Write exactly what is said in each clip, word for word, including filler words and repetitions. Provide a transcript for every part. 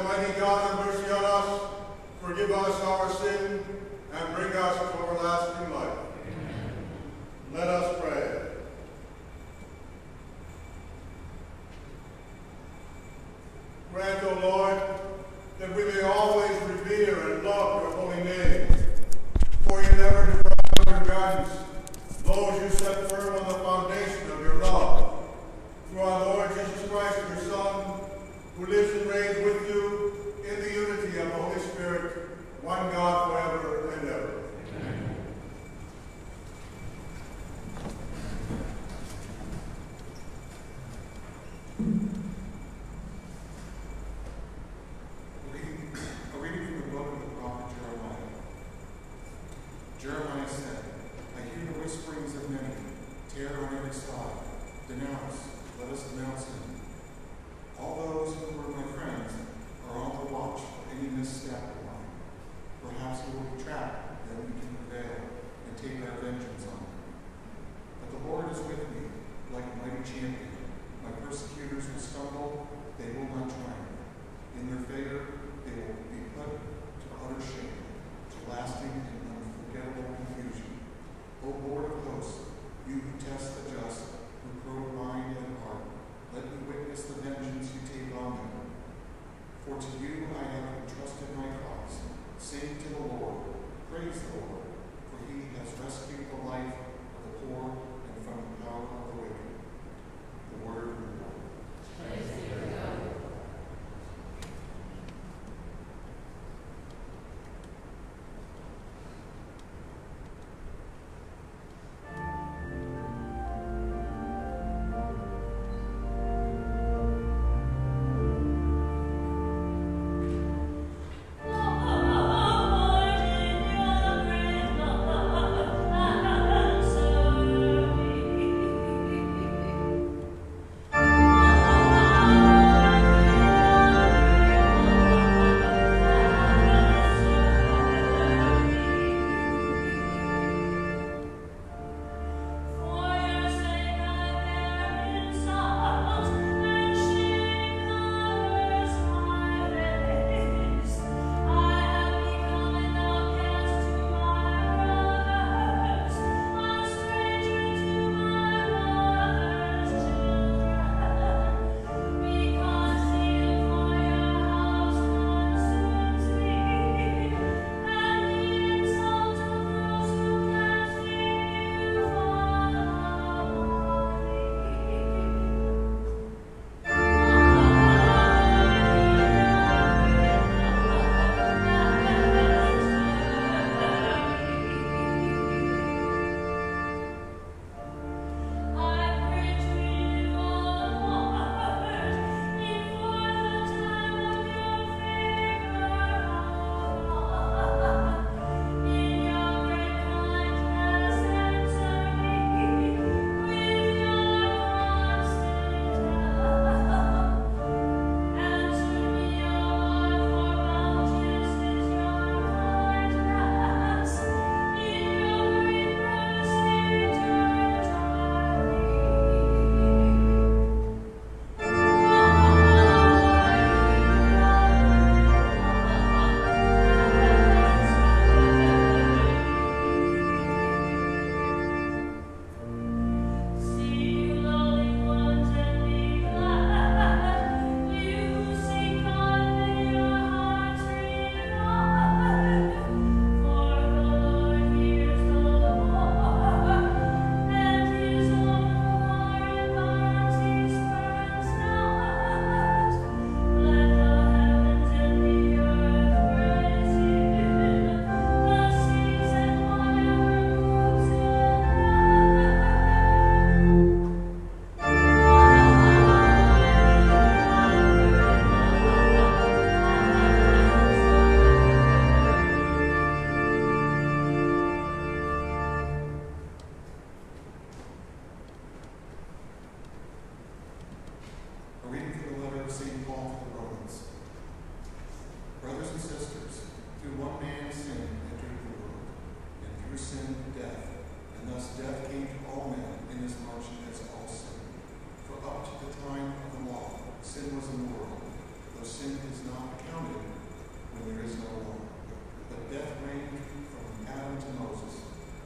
Almighty God have mercy on us, forgive us our sin, and bring us to everlasting life. Amen. Let us pray. Grant, O Lord, that we may always revere and love your holy name, for you never defile your guidance, those you set firm on the foundation of your love. Through our Lord Jesus Christ, your Son, who lives and reigns with you in the unity of the Holy Spirit, one God forever and ever. Amen. A reading from the book of the prophet Jeremiah. Jeremiah said, I hear the whisperings of many, terror on every side. Denounce, let us denounce him. All those who were my friends are on the watch for any misstep of mine. Perhaps we will be trapped, then we can prevail and take our vengeance on him. But the Lord is with me, like a mighty champion. My persecutors will stumble, they will not triumph. In their favor, they will be put to utter shame, to lasting and unforgettable confusion. O Lord of hosts, you who test the just, who probe mind and heart, let me witness the vengeance you take on them. For to you I have entrusted my cause. Sing to the Lord, praise the Lord, for he has rescued the life of the poor and from the power of the wicked. The word of the Lord. Praise be to God. Thank you.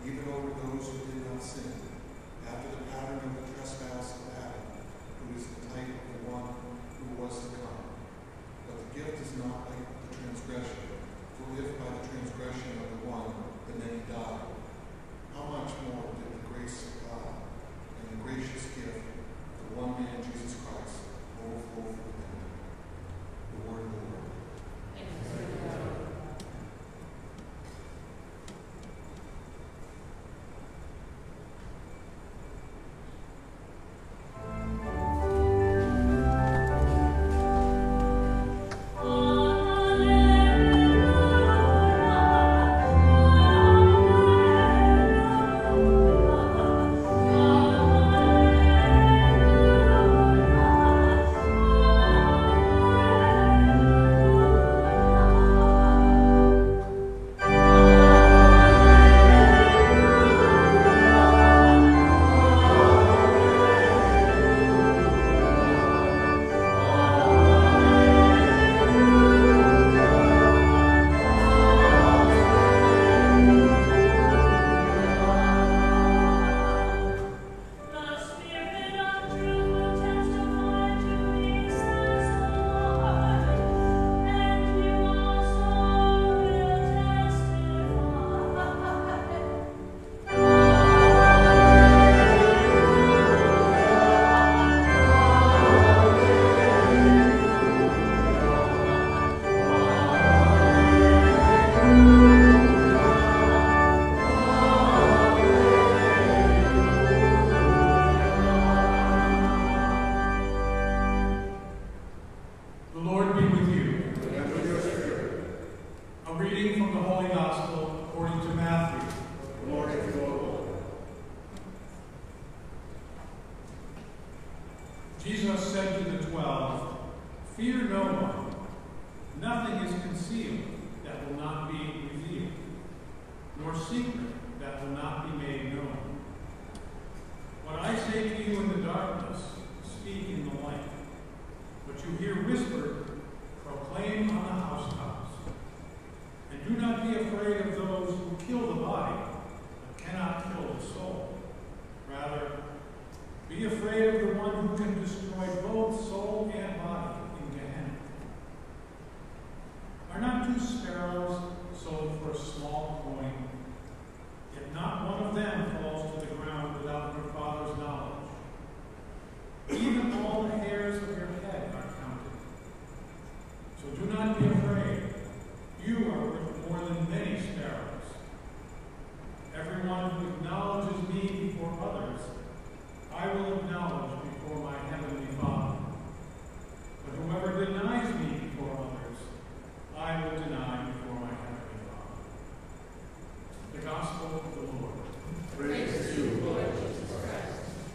even over those who did not sin, after the pattern of the trespass of Adam, who is the type of the one who was to come. But the gift is not like the transgression, for if by the transgression of the one the many died, how much more did the grace of God and the gracious gift of the one man, Jesus Christ, overflow for many? The word of the Lord. Thanks be to God. Jesus said to the twelve, "Fear no one. Nothing is concealed that will not be revealed, nor secret that will not be made known. What I say to you in the darkness, speak in the light. What you hear whispered, proclaim on the housetops. And do not be afraid of those who kill the body, but cannot kill the soul. Rather, be afraid of the one who can destroy both soul and body in Gehenna. Are not two sparrows sold for a small coin? Yet not one of them falls to the ground without your Father's knowledge. Even all the hairs of your head are counted. So do not be afraid. You are worth more than many sparrows. Everyone who acknowledges me before others, I will acknowledge before my heavenly Father. But whoever denies me before others, I will deny before my heavenly Father." The Gospel of the Lord. Praise to you, Lord Jesus Christ.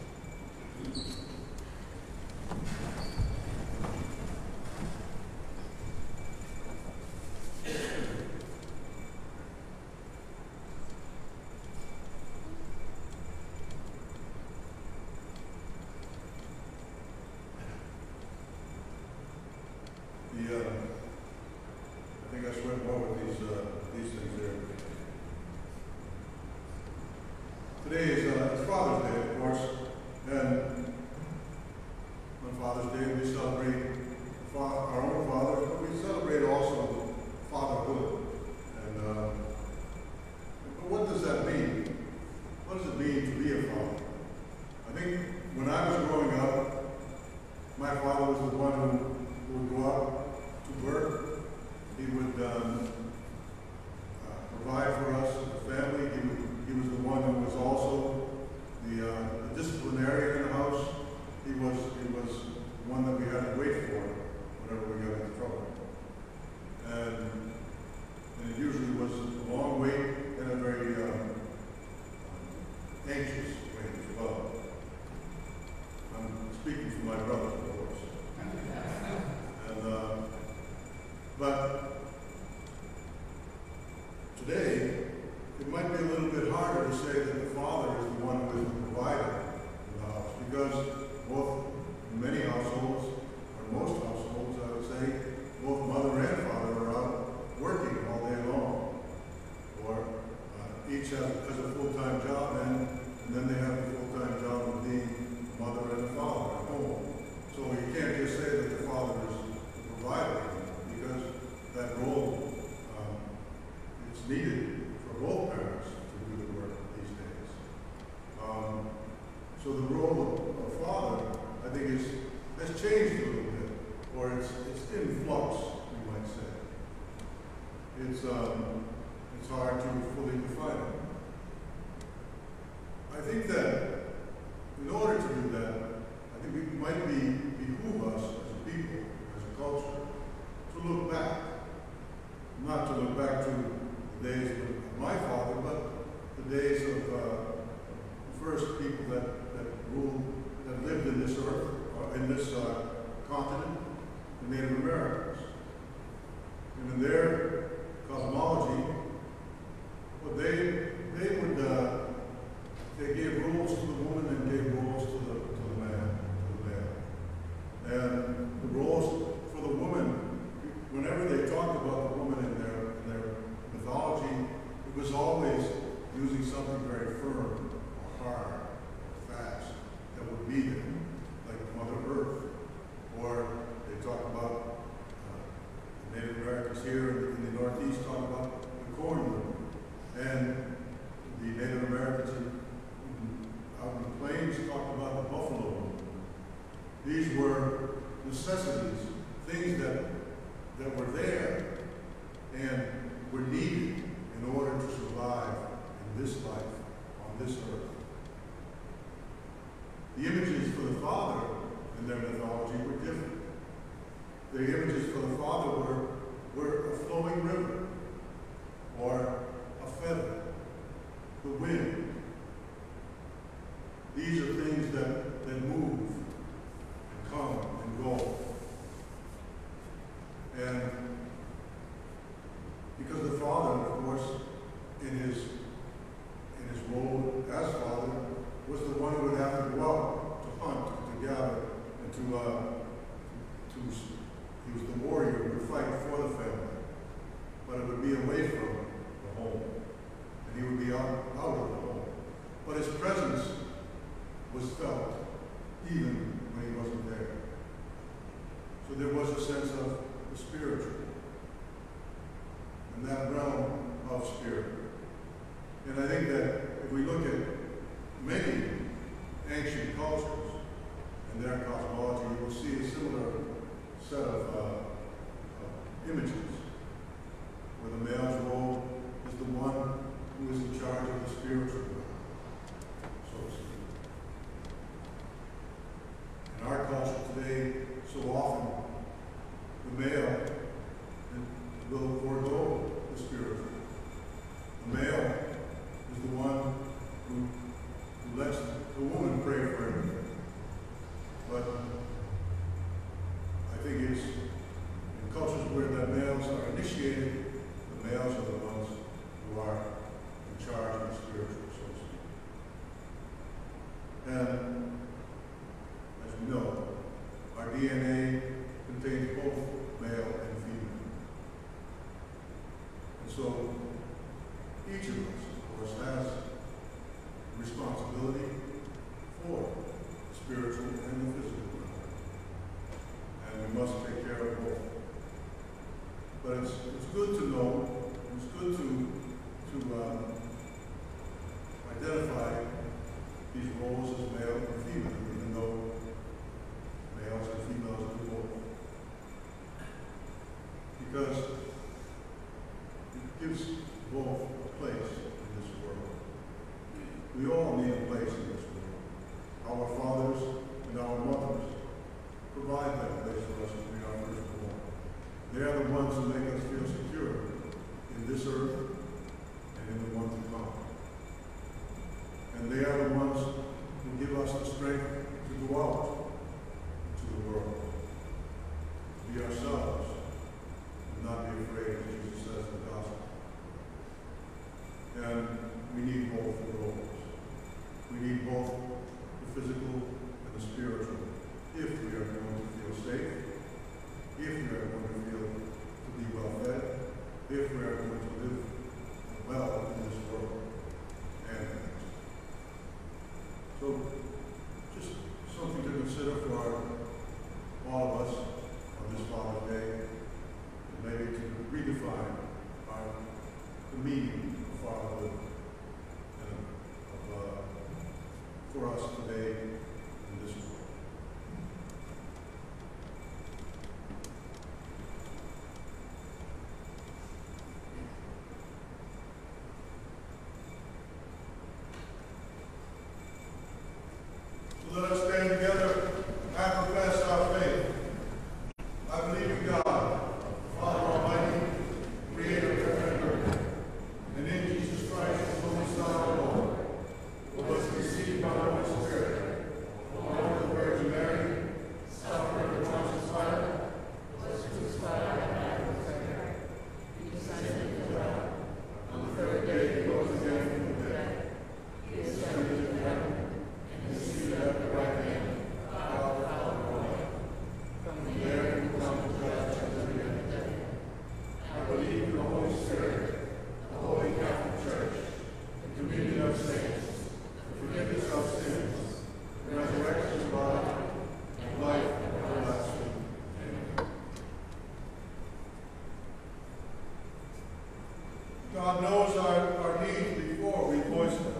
The, uh, I think I went well with these, uh, these things there. Today is uh, it's Father's Day, of course, and on Father's Day we celebrate fa our own fathers, but we celebrate also fatherhood. And uh, but what does that mean? What does it mean to be a father? I think when I was growing up, my father was the one who would go out to work. He would um, uh, provide for us as a family. He, would, he was the one who was also the, uh, the disciplinarian in the house. He was, he was the one that we had to wait for whenever we got into trouble. And, and it usually was a long wait and a very uh, anxious wait as well. I'm speaking for my brother, of course. And, uh, but today, it might be a little bit harder to say that the father is the one who is the provider in the house, because both, in many households, or most households, I would say, both mother and father are out working all day long, or uh, each has, has a full-time flux, we might say. It's, um, it's hard to fully define it. I think that in order to do that, I think it might be behoove us as a people, as a culture, to look back. Not to look back to the days of my father, but the days of uh, the first people that, that ruled, that lived in this earth, uh, in this uh, continent, the Native Americans. And in their cosmology, well, they, they would, uh, they gave rules to the woman and gave rules to the, to the man, to the male. And the rules for the woman, whenever they talked about the woman in their, in their mythology, it was always using something very firm, or hard, or fast, that would be there, like Mother Earth. Or they talk about, uh, the Native Americans here in the Northeast talk about the corn woman. And the Native Americans in, out in the plains talk about the buffalo woman. These were necessities, things that that were there and were needed in order to survive in this life, on this earth. The images for the Father in their mythology were different. The images for the Father were, were a flowing river, or a feather, the wind. These are things that, that move and come and go. And because the Father, of course, in his in his role as Father, was the one who would have to go out to hunt, to gather, and to uh, to he was the warrior who would fight for the family, but it would be away from the home, and he would be out out of the home. But his presence was felt even when he wasn't there. So there was a sense of the spiritual, in that realm of spirit. And I think that if we look at many ancient cultures and their cosmology, you will see a similar set of uh, uh, images, where the male's role is the one who is in charge of the spiritual realm, so to speak. In our culture today, so often, the male will forego the spiritual. The male is the one who, who lets the woman pray for everything. But I think it's in cultures where the males are initiated, the males are the ones who are in charge of the spiritual, so to speak. And as we know, our D N A contains both male and female. And so each of us, of course, has responsibility for the spiritual and the physical realm. And we must take care of both. But it's, it's good to know, it's good to, to um, identify these roles as male and female, even though males and females do both. Because it gives both a place in this world. We all need a place in this world. Our fathers and our mothers provide that place for us when we are first born. They are the ones who make us feel secure in this earth and in the one to come. And they are the ones who give us the strength to go out into the world, to be ourselves, and not be afraid, as Jesus says in the gospel. And we need both the roles. We need both the physical and the spiritual if we are going to feel safe, if we are going to feel to be well fed, if we are going to live well in this world. And so, just something to consider for all of us on this Father's Day, and maybe to redefine our, the meaning of fatherhood and of, uh, for us today in this world. God knows our, our needs before we voice them.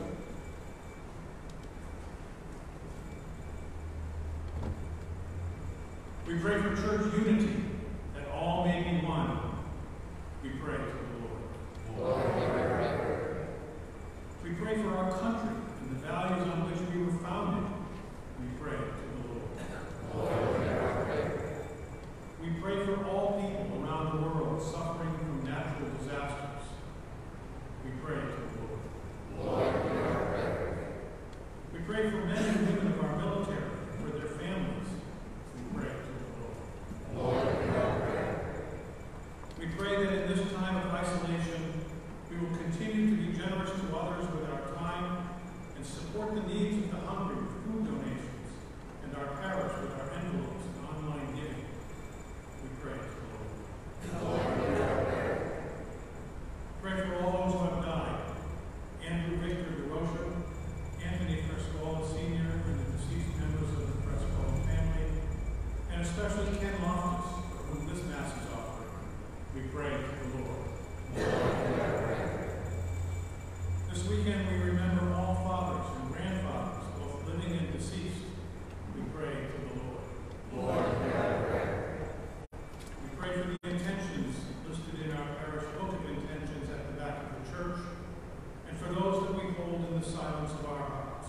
We pray for church unity, that all may be one. We pray to the Lord. Lord, hear our prayer. We pray for our country and the values on which we were founded. We pray to the Lord. Lord, hear our prayer. We pray for all people around the world suffering from natural disasters. We pray to the Lord. Lord, hear our prayer. We pray for men and women of our military and for their families. We pray to the Lord. Lord, hear our prayer. We pray that in this time of isolation, we will continue to be generous to others with our time and support the needs of the hungry with food donations and our parish with our envelopes and online giving. We pray to the Lord. Lord, hear our prayer. Pray for all those who have died. Andrew Victor DeRocha, Anthony Frescola Senior and the deceased members of the Frescola family, and especially Ken Loftus, for whom this Mass is offered. We pray to the Lord. Lord, hear our prayer. This weekend we remember all fathers and grandfathers, both living and deceased. We pray to the Lord. Lord, hear our prayer. We pray for the intentions listed in our parish book of intentions at the back of the church, and for those that we hold in the silence of our hearts.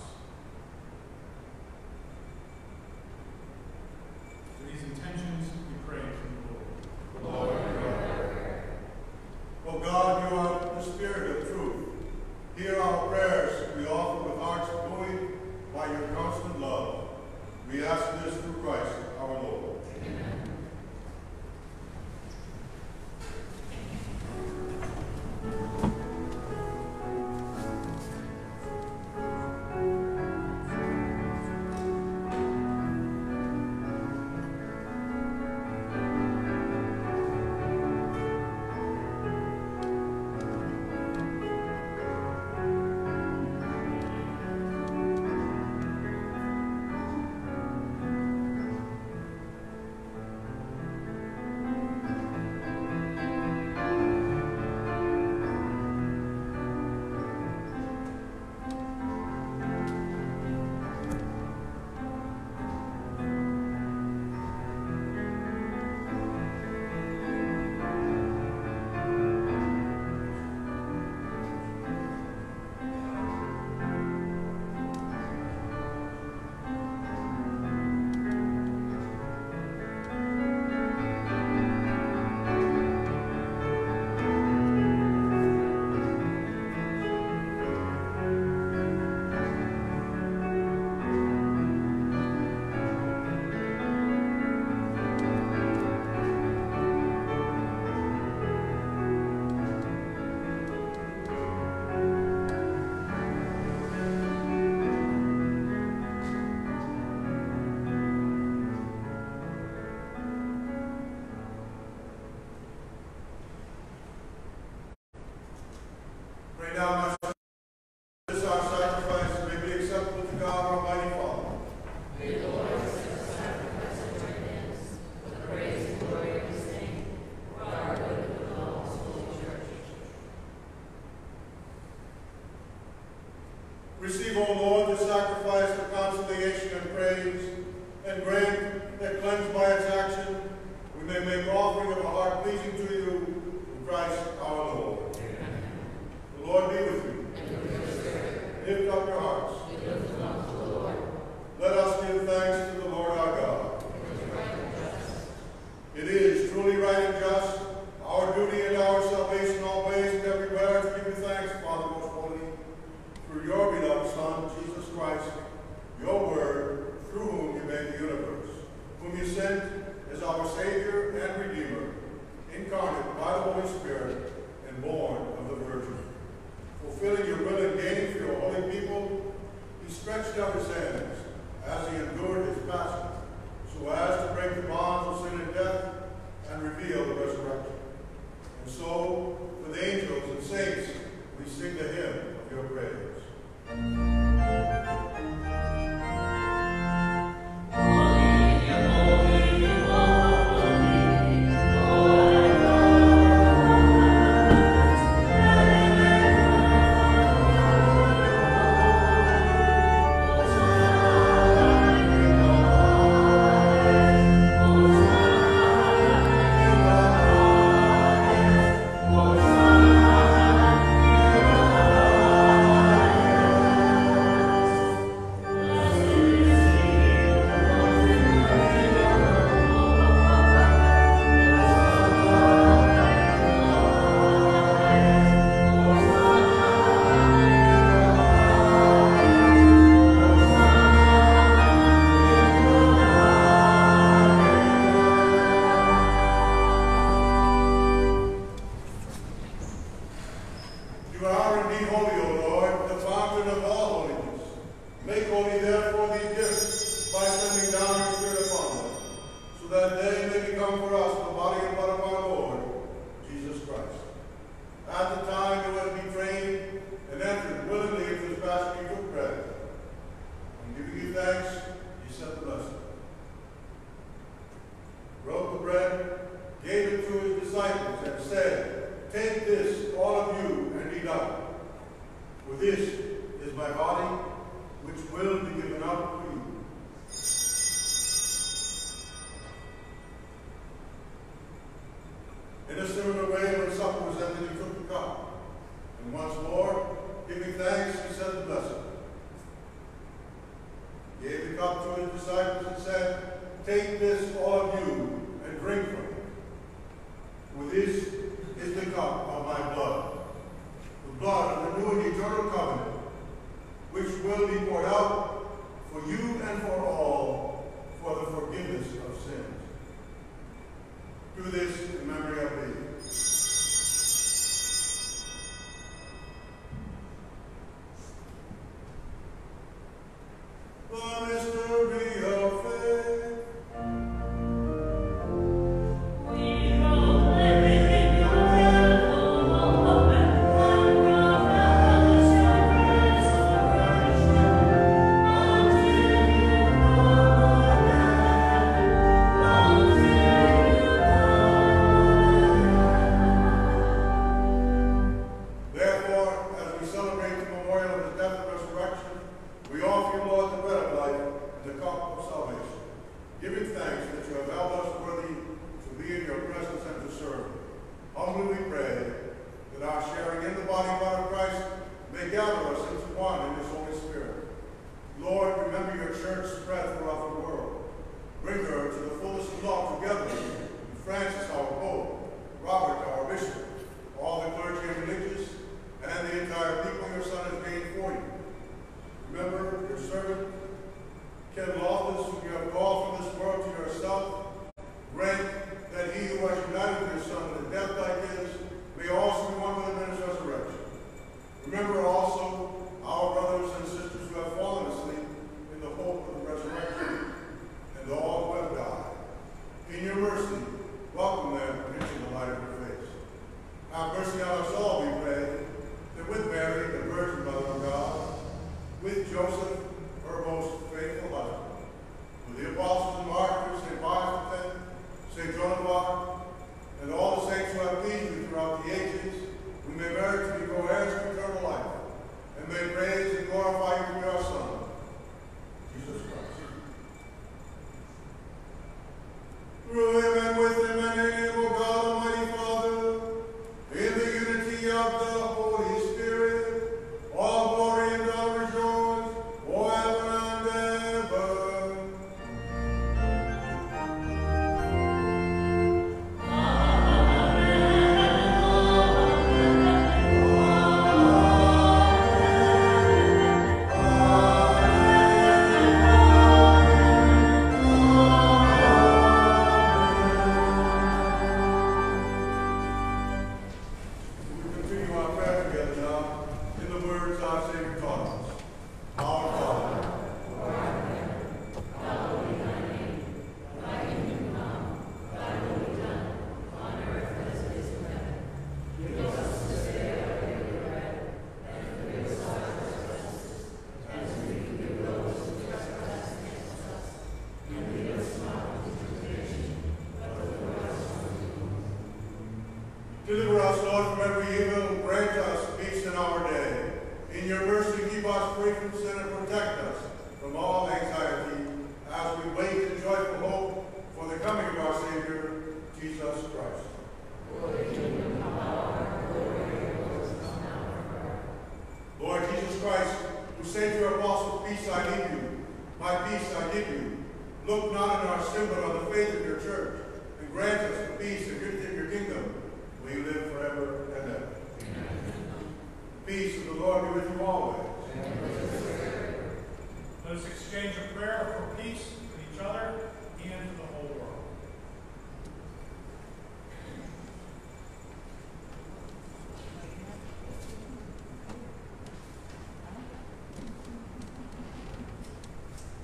For these intentions, we pray to the Lord. Lord, hear our prayer. O God, you are the Spirit of truth. Hear our prayers we offer with hearts buoyed by your constant love. We ask this through Christ our Lord. Amen. Pray now, my son, this our sacrifice may be acceptable to God, our Almighty Father. May the Lord accept the sacrifice of our hands, for the praise and glory of his name, for our good and the will of his holy church. Receive, O Lord, the sacrifice of conciliation and praise, and grant that, cleansed by its action, we may make offering of a heart pleasing to you, through Christ our Lord. The Lord be with you. And with your spirit, Lift up your hearts. we lift them up to the Lord. Let us give thanks to the Lord our God. It is right and just. It is truly right and just, our duty and our salvation always and everywhere, to give you thanks, Father most holy, through your beloved Son, Jesus Christ, your word, through whom you made the universe, whom you sent as our Savior and Redeemer, incarnate by the Holy Spirit and born of the Virgin. Fulfilling your will and gaining for your holy people, he stretched out his hands as he endured his passion, so as to break the bonds of sin and death and reveal the resurrection. And so, with angels and saints, we sing the hymn of your praise. Holy, holy, holy, take this, all of you, and eat up. For this is my body, which will be given up for you. In a similar way, when supper was ended, he took the cup, and once more, giving thanks, he said the blessing. He gave the cup to his disciples and said, take this, all of you, and drink from it. For this is the cup of my blood, the blood of the new and eternal covenant, which will be poured out for you and for all for the forgiveness of sins. Do this in memory of me. The mystery of faith. With Joseph, her most faithful husband, with the apostles and martyrs, Saint Pius, Saint Joseph-St, and all the saints who have pleased you throughout the ages, we may merit to be co-heirs of eternal life, and may praise and glorify you through our Son, Jesus Christ. Through him and with him and in him, O God, Almighty Father, in the unity of the Holy Spirit, all glory and honor is yours, forever and ever. We continue our prayer together now in the words our Savior taught us. Our Father, deliver us, Lord, from every evil. Grant us peace in our day. In your mercy, keep us free from sin and protect us from all anxiety as we wait in joyful hope for the coming of our Savior, Jesus Christ. Lord Jesus Christ, who said to your apostles, peace I leave you, my peace I give you, look not on our sin but on the faith of your church, and grant us the peace and unity of your kingdom. We live forever and ever. The peace of the Lord be with you always. Let us exchange a prayer for peace with each other and for the whole world.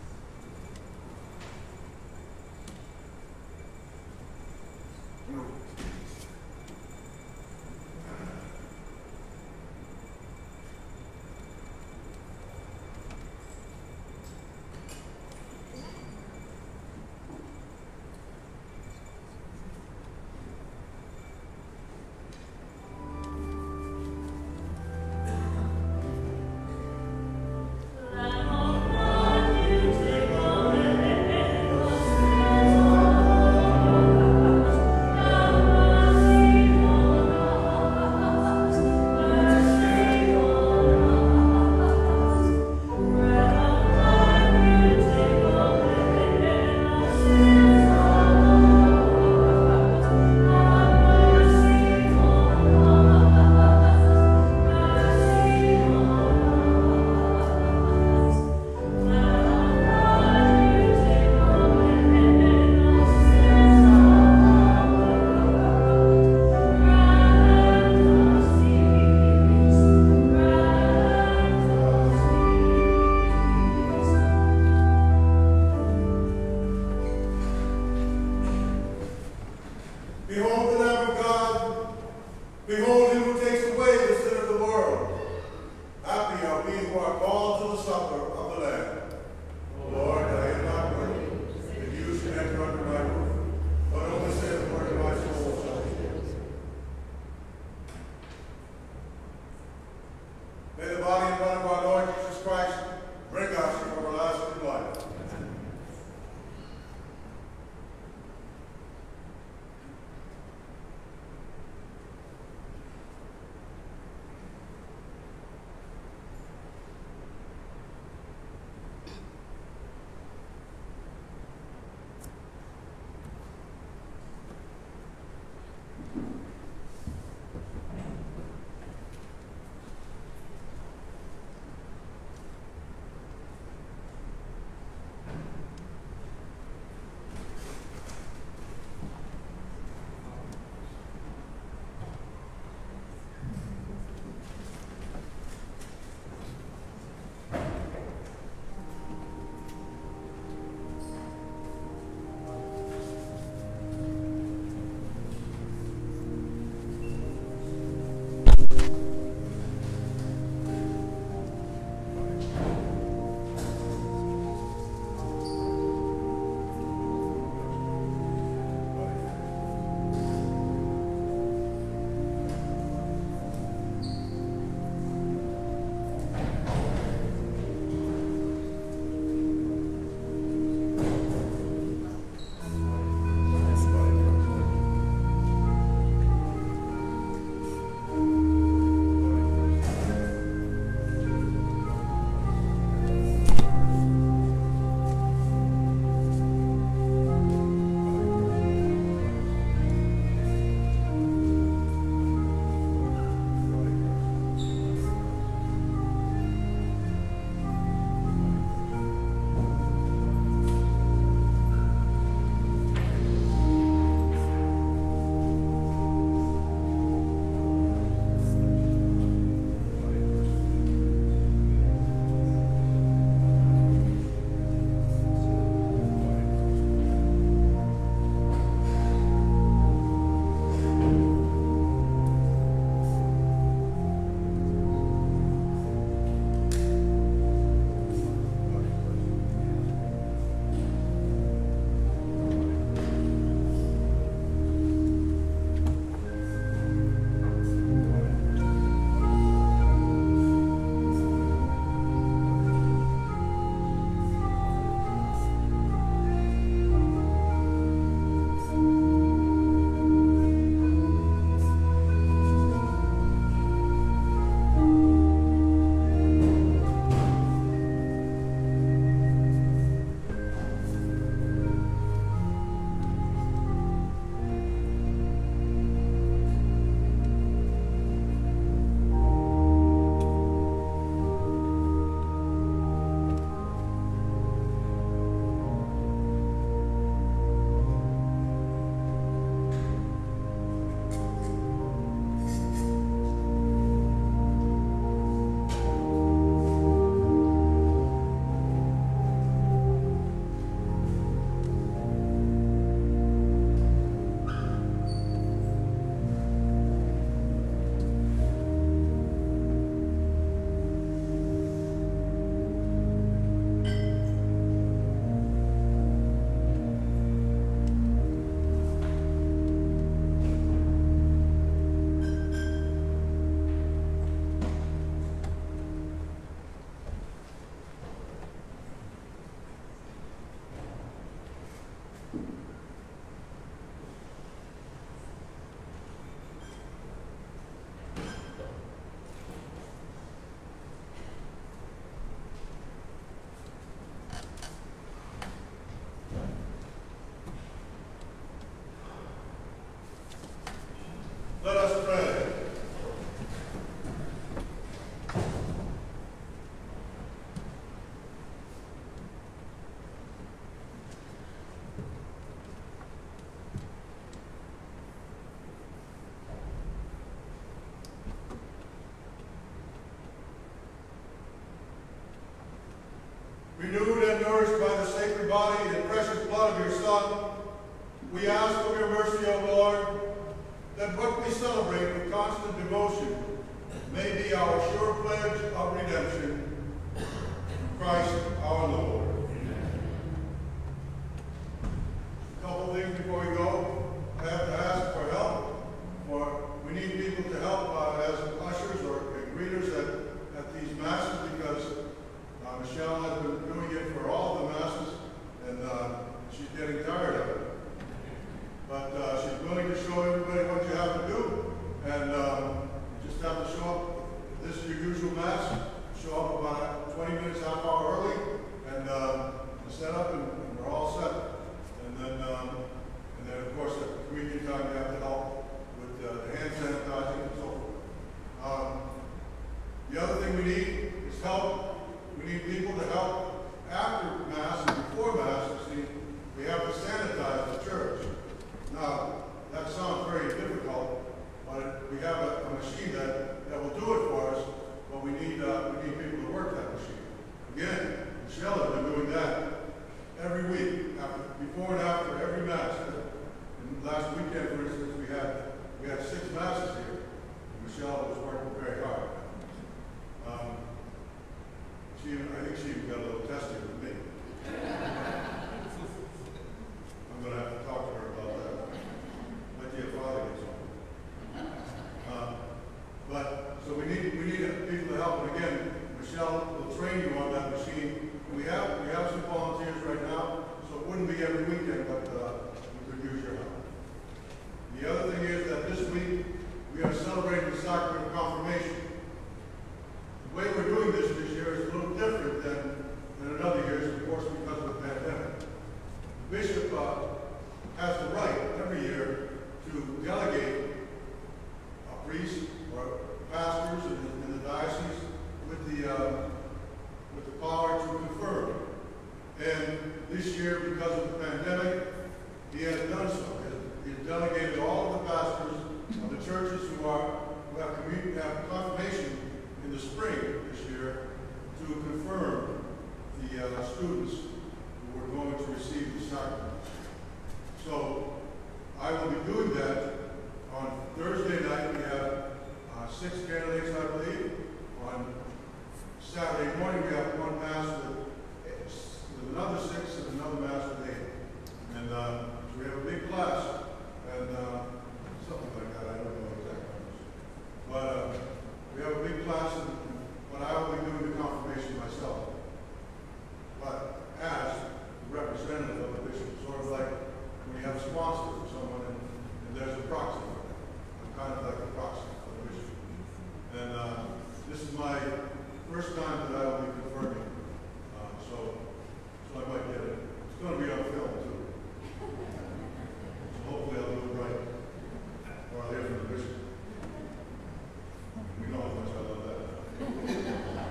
I'm going to celebrate with constant devotion may be our sure pledge of redemption through Christ our Lord. A couple things before we go. I have to ask for help. For we need people to help uh, as ushers or greeters at, at these masses, because uh, Michelle has been doing it for all the masses, and uh, she's getting tired of it. But uh, she's willing to show everybody what you have to do, and um, you just have to show up. This is your usual mass. Show up about twenty minutes, half hour early, and uh, set up, and, and we're all set. And then, um, and then of course, at communion time, you have to help with uh, the hand sanitizing and so forth. Um, the other thing we need is help. We need people to help after Mass and before Mass. You see, we have to sanitize the church. Now, that sounds very difficult, but we have a, a machine that, that will do it for us, but we need, uh, we need people to work that machine. Again, Michelle has been doing that every week, after, before and after every Mass. And last weekend, for instance, we had, we had six Masses here. Michelle was working very hard. Um, she, I think she got a little testy with me. I'm going to have to talk to her about that. Let your father get something. Uh, but, so we need, we need people to help. And again, Michelle will train you on that machine. We have, we have some volunteers right now, so it wouldn't be every weekend, but uh, we could use your help. The other thing is that this week, we are celebrating the sacrament of confirmation. The way we're doing this this year is a little different than, than in other years, of course, because of the pandemic. The bishop uh, has the right every year to delegate a priest or pastors in the, in the diocese with the, uh, with the power to confirm. And this year, because of the pandemic, he has done so. He has delegated all of the pastors of the churches who are who have, commun- have confirmation in the spring this year to confirm the uh, students who are going to receive the sacrament. So I will be doing that on Thursday night. We have uh, six candidates, I believe. On Saturday morning, we have one mass with, with another six and another mass with eight. And uh, so we have a big class. And uh, something like that, I don't know exactly. But uh, we have a big class, and, but I will be doing the confirmation myself. But as the representative of the bishop, sort of like when you have a sponsor for someone and, and there's a proxy for them. I'm kind of like a proxy for the bishop. And uh, this is my first time that I will be confirming. Uh, so, so I might get it. It's going to be on film too. Hopefully I'll do it right. Or I'll hear from the bishop. We know how much I love that.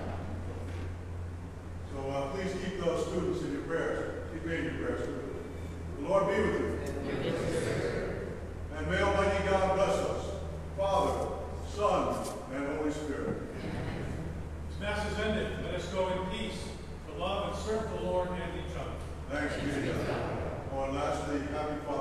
So uh, please keep those students in your prayers. Keep me in your prayers. The Lord be with you. And may Almighty God bless us, Father, Son, and Holy Spirit. This Mass is ended. Let us go in peace to love and serve the Lord and each other. Thanks be to God. Oh, and lastly, happy Father's Day.